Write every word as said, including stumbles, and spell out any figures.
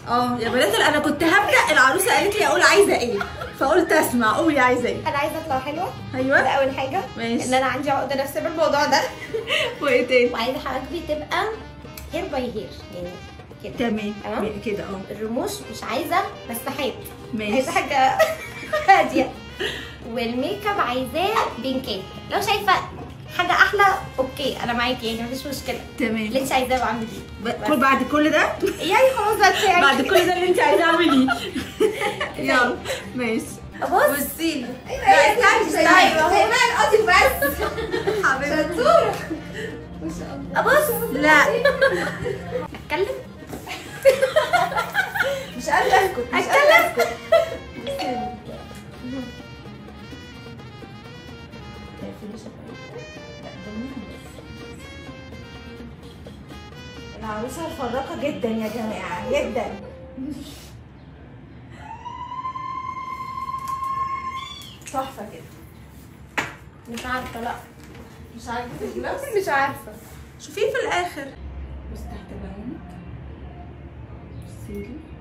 اه يا بنات انا كنت هبدا، العروسه قالت لي اقول عايزه ايه، فقلت اسمع. قولي عايزه ايه؟ انا عايزه اطلع حلوه. ايوه ده اول حاجه. ماشي. ان انا عندي عقده نفسيه بالموضوع ده. وايه تاني؟ وعايزه حواجبي تبقى هير باي هير يعني كده. تمام تمام كده. اه الرموش مش عايزه مساحات، ماشي. عايزه حاجه هاديه. والميك اب عايزاه بينكات. لو شايفه حاجه احلى اوكي انا معاكي يعني مفيش مشكله. تمام. اللي انت عايزاه بعمل ب... كل بعد كل ده يعني خلاص بقى يعني بعد كل ده اللي انت عايزاه اعمليه. يلا ماشي. بص بصي لي. لا استني طيب اهو بقى القاضي بس حبيبتي شطوره ما شاء الله. ابص لا اتكلم مش قادره اسكت مش قادره اتكلم. العروسه الفراقه جدا يا جماعه جدا. تحفه كده. مش عارفه لا مش عارفه تخلص. مش عارفه. شوفيه في الاخر. بس تحت بعينك. بصيلي.